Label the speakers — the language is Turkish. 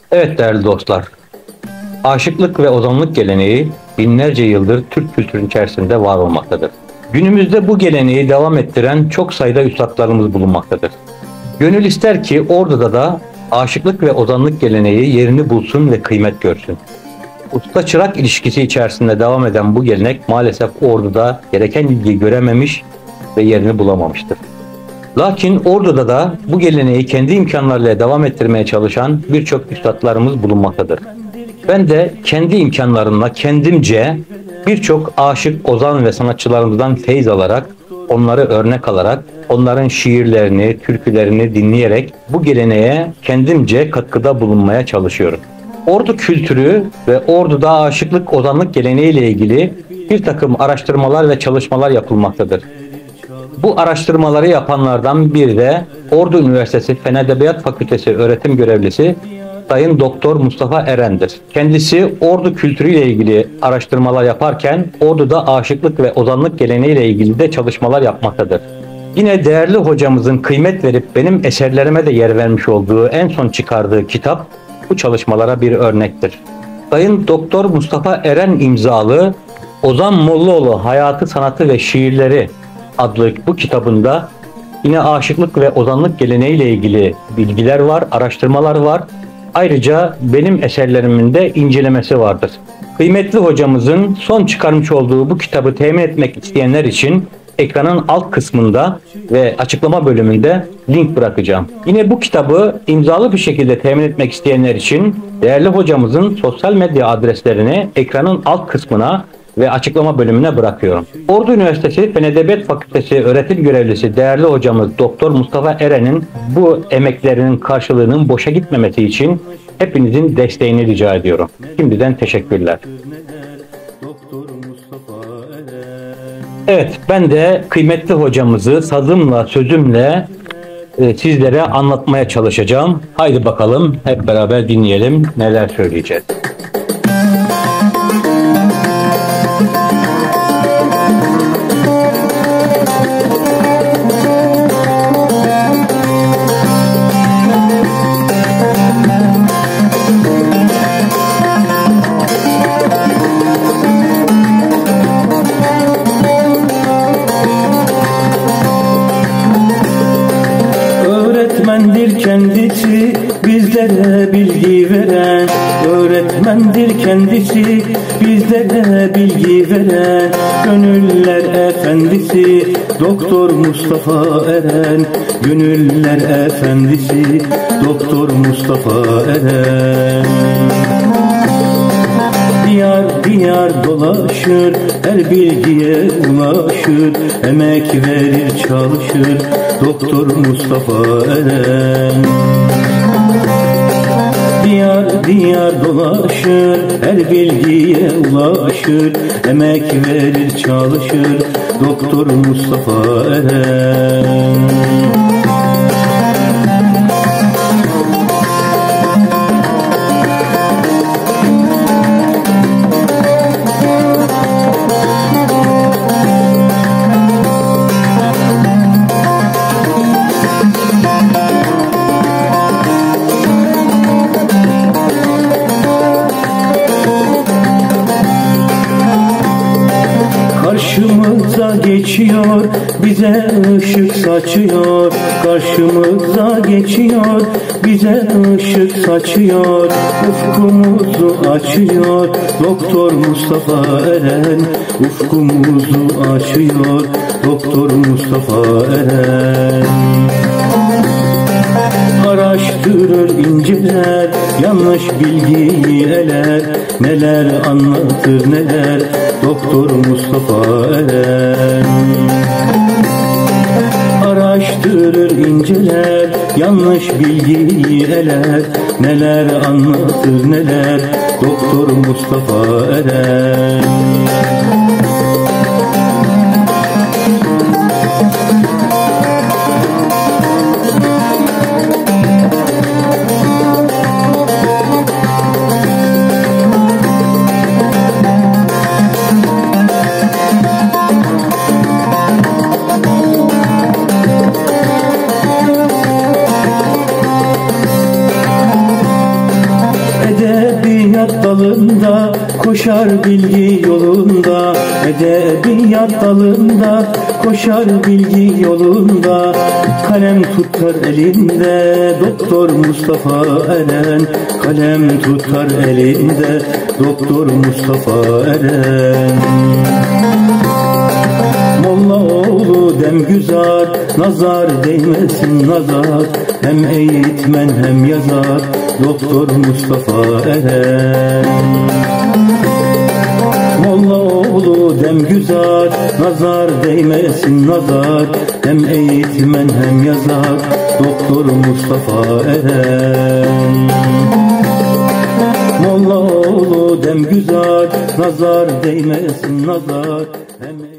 Speaker 1: Evet değerli dostlar, aşıklık ve ozanlık geleneği binlerce yıldır Türk kültürünün içerisinde var olmaktadır. Günümüzde bu geleneği devam ettiren çok sayıda üstadlarımız bulunmaktadır. Gönül ister ki Ordu'da da aşıklık ve ozanlık geleneği yerini bulsun ve kıymet görsün. Usta çırak ilişkisi içerisinde devam eden bu gelenek maalesef Ordu'da gereken ilgiyi görememiş ve yerini bulamamıştır. Lakin Ordu'da da bu geleneği kendi imkanlarıyla devam ettirmeye çalışan birçok üstadlarımız bulunmaktadır. Ben de kendi imkanlarımla kendimce birçok aşık, ozan ve sanatçılarımızdan feyz alarak, onları örnek alarak, onların şiirlerini, türkülerini dinleyerek bu geleneğe kendimce katkıda bulunmaya çalışıyorum. Ordu kültürü ve Ordu'da aşıklık, ozanlık geleneği ile ilgili bir takım araştırmalar ve çalışmalar yapılmaktadır. Bu araştırmaları yapanlardan biri de Ordu Üniversitesi Fen Edebiyat Fakültesi öğretim görevlisi Sayın Doktor Mustafa Eren'dir. Kendisi Ordu kültürüyle ilgili araştırmalar yaparken Ordu'da aşıklık ve ozanlık geleneğiyle ilgili de çalışmalar yapmaktadır. Yine değerli hocamızın kıymet verip benim eserlerime de yer vermiş olduğu en son çıkardığı kitap bu çalışmalara bir örnektir. Sayın Doktor Mustafa Eren imzalı Ozan Mollaoğlu Hayatı, Sanatı ve Şiirleri adlı bu kitabında yine aşıklık ve ozanlık geleneğiyle ilgili bilgiler var, araştırmalar var. Ayrıca benim eserlerimin de incelemesi vardır. Kıymetli hocamızın son çıkarmış olduğu bu kitabı temin etmek isteyenler için ekranın alt kısmında ve açıklama bölümünde link bırakacağım. Yine bu kitabı imzalı bir şekilde temin etmek isteyenler için değerli hocamızın sosyal medya adreslerini ekranın alt kısmına ve açıklama bölümüne bırakıyorum. Ordu Üniversitesi Fen Edebiyat Fakültesi öğretim görevlisi değerli hocamız Doktor Mustafa Eren'in bu emeklerinin karşılığının boşa gitmemesi için hepinizin desteğini rica ediyorum. Şimdiden teşekkürler. Evet, ben de kıymetli hocamızı sazımla, sözümle sizlere anlatmaya çalışacağım. Haydi bakalım hep beraber dinleyelim neler söyleyeceğiz.
Speaker 2: Öğretmendir kendisi bizlere bilgi veren, öğretmendir kendisi bizlere bilgi veren, gönüller efendisi Doktor Mustafa Eren, gönüller efendisi Doktor Mustafa Eren. Diyar diyar dolaşır, her bilgiye ulaşır, emek verir çalışır Doktor Mustafa Eren. Diyar diyar dolaşır, her bilgiye ulaşır, emek verir çalışır Doktor Mustafa Eren. Karşımıza geçiyor, bize ışık saçıyor. Karşımıza geçiyor, bize ışık saçıyor. Ufkumuzu açıyor Doktor Mustafa Eren, ufkumuzu açıyor Doktor Mustafa Eren. Araştırır, inceler, yanlış bilgiyi eler, neler anlatır neler Doktor Mustafa Eren. Araştırır, inceler, yanlış bilgiyi eler, neler anlatır neler Doktor Mustafa Eren. dalında, koşar bilgi yolunda. Edebiyat dalında, koşar bilgi yolunda. Kalem tutar elinde Doktor Mustafa Eren. Kalem tutar elinde Doktor Mustafa Eren. Mollaoğlu Demgüzar, nazar değmesin nazar. Hem eğitmen hem yazar Doktor Mustafa Eren. Mollaoğlu Demgüzar, nazar değmesin nazar. Hem eğitmen hem yazar Doktor Mustafa Eren. Mollaoğlu Demgüzar, nazar değmesin nazar. Hem